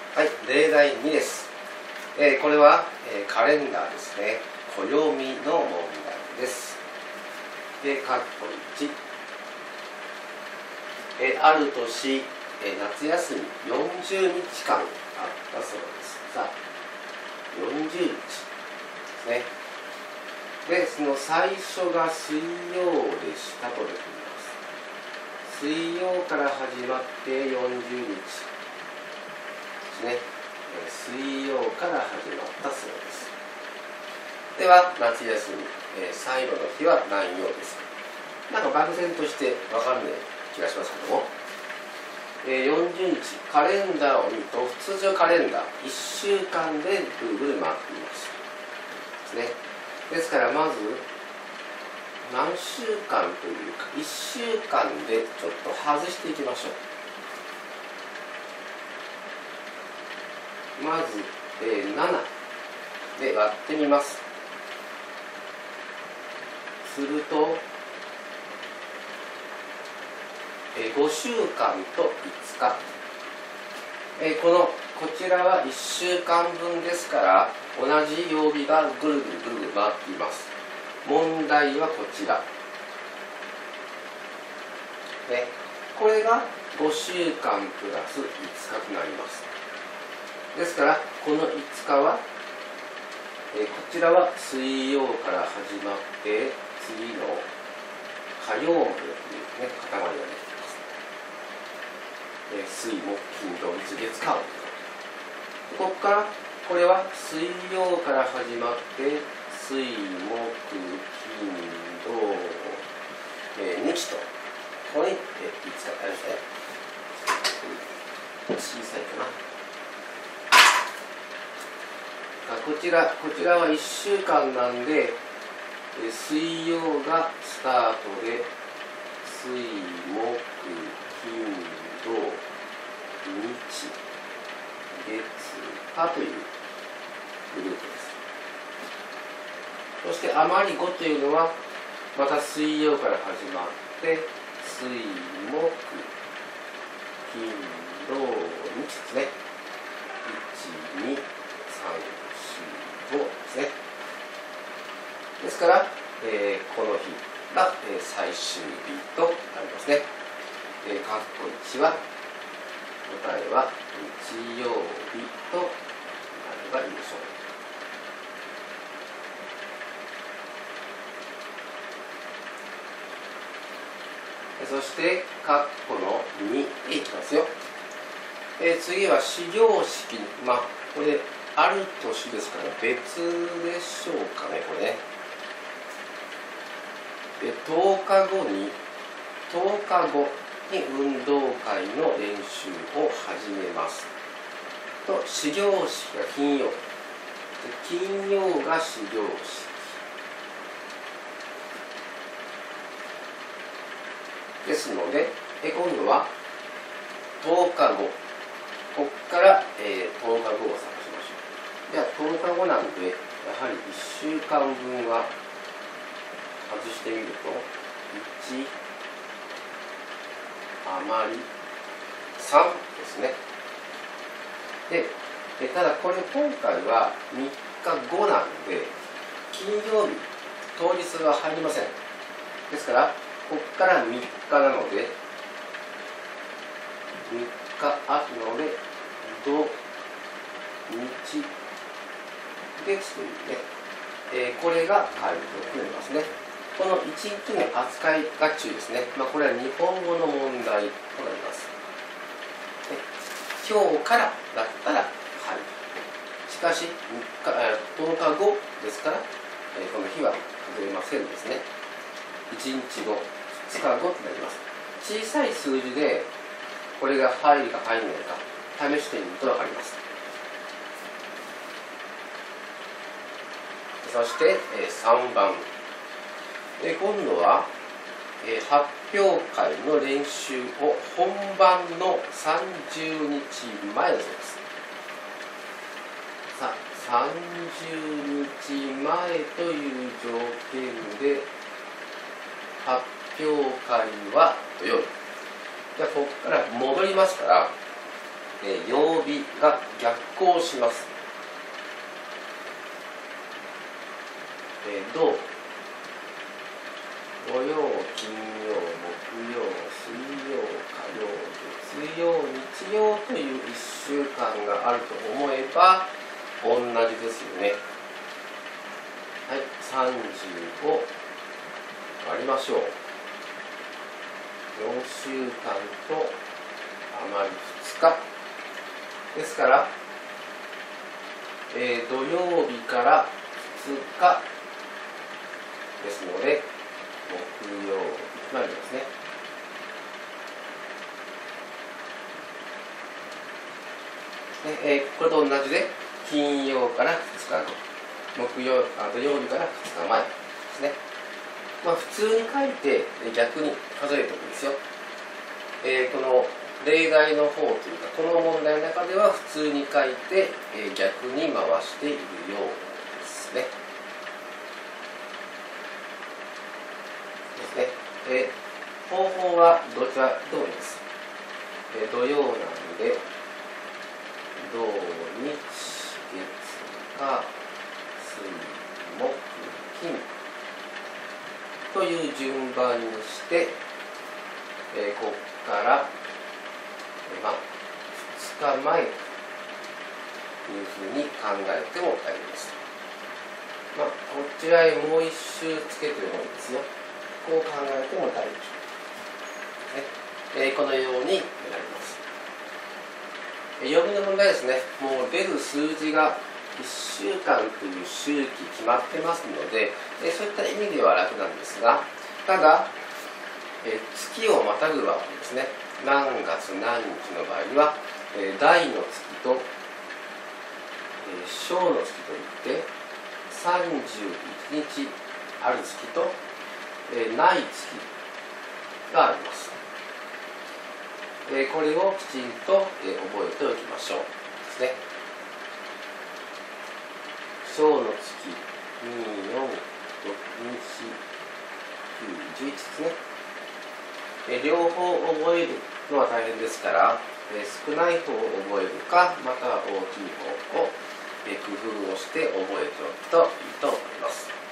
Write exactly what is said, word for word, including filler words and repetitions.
はい、例題にです。えー、これは、えー、カレンダーですね。暦の問題です。で、括弧いち、えー、ある年、えー、夏休みよんじゅうにちかんあったそうです。さあ、よんじゅうにちですね。で、その最初が水曜でしたと出ています。水曜から始まってよんじゅうにちですね。水曜から始まったそうです。では、夏休み、えー、最後の日は何曜ですか？なんか漠然として分かんない気がしますけども、えー、よんじゅうにち、カレンダーを見ると、通常カレンダー、いっしゅうかんでぐるぐる回っています。ですね。ですから、まず、何週間というか、いっしゅうかんでちょっと外していきましょう。まず、えー、ななで割ってみます。すると、えー、ごしゅうかんといつか、えー、このこちらはいっしゅうかんぶんですから同じ曜日がぐるぐるぐるぐる回っています。問題はこちら、ね、これがごしゅうかんプラスいつかとなります。ですからこのいつかは、えー、こちらは水曜から始まって次の火曜までという、ね、塊ができます。えー、水木金土日月火ここからこれは水曜から始まって水木金土、えー、日とここに、えー、いつかありますね。小さいかな。こちら、こちらはいっしゅうかんなんで、え水曜がスタートで、水、木、金、土、日、月、火というグループです。そして余りごというのは、また水曜から始まって、水、木、金、土、日ですね。いち、に、さん、ごですね。ですから、えー、この日が、えー、最終日となりますね。えー、括弧いちは答えは日曜日となればいいでしょう。そして括弧のにへいきますよ。えー、次は始業式、まあこれある年ですから別でしょうかね、これね。でとおかごにとおかごに運動会の練習を始めますと、始業式が金曜で金曜が始業式ですので、え今度はとおかご、ここから、えー、とおかごを探しましょう。ではとおかごなんでやはりいっしゅうかんぶんは外してみるといち余りさんですね。で、えただこれ今回はみっかごなんで金曜日当日は入りません。ですからここからみっかなのでみっかあるので土日月というね、えー、これが回答になりますね。このいちにちの扱いが注意ですね。まあ、これは日本語の問題となります。今日からだったらはい。しかしとおかごですから、えー、この日は外れませんですね。いちにちご、ふつかごとなります。小さい数字でこれが入るか入らないか試してみると分かります。そして、えー、さんばん。で今度は、えー、発表会の練習を本番のさんじゅうにちまえだそうです。さあ、さんじゅうにちまえという条件で発表会は土曜日。じゃあここから戻りますから、えー、曜曜日が逆行します。えー、土土曜、金曜、木曜、水曜、火曜、月曜、日曜といういっしゅうかんがあると思えば同じですよね。はい、さんじゅうご割りましょう。よんしゅうかんと余りふつかですから、えー、土曜日からふつかですので木曜日となりますね。で、えー、これと同じで金曜からふつかご、木曜あ土曜日からふつかまえですね。まあ、普通に書いて逆に数えておくんですよ。えー、この例題の方というかこの問題の中では普通に書いて、えー、逆に回しているようですね。ですね。えー、方法はどちらでもいいです。えー、土曜なんで土日月火水木金という順番にして、えー、ここから、えーまあ、ふつかまえというふうに考えても大丈夫です。まあ、こちらへもう一周つけてもいいですよ。こう考えても大丈夫、ねえー、このようになります。えー、曜日の問題ですね。もう出る数字がいっしゅうかんという周期決まってますので、えー、そういった意味では楽なんですが、ただ、えー、月をまたぐ場合ですね、何月何日の場合は、えー、大の月と、えー、小の月といってさんじゅういちにちある月と、えー、ない月があります。えー、これをきちんと、えー、覚えておきましょうですね。小の月に、よん、ろく、に、よん、きゅう、じゅういちですね。えー、両方覚えるのは大変ですから、えー、少ない方を覚えるか、または大きい方を、えー、工夫をして覚えておくといいと思います。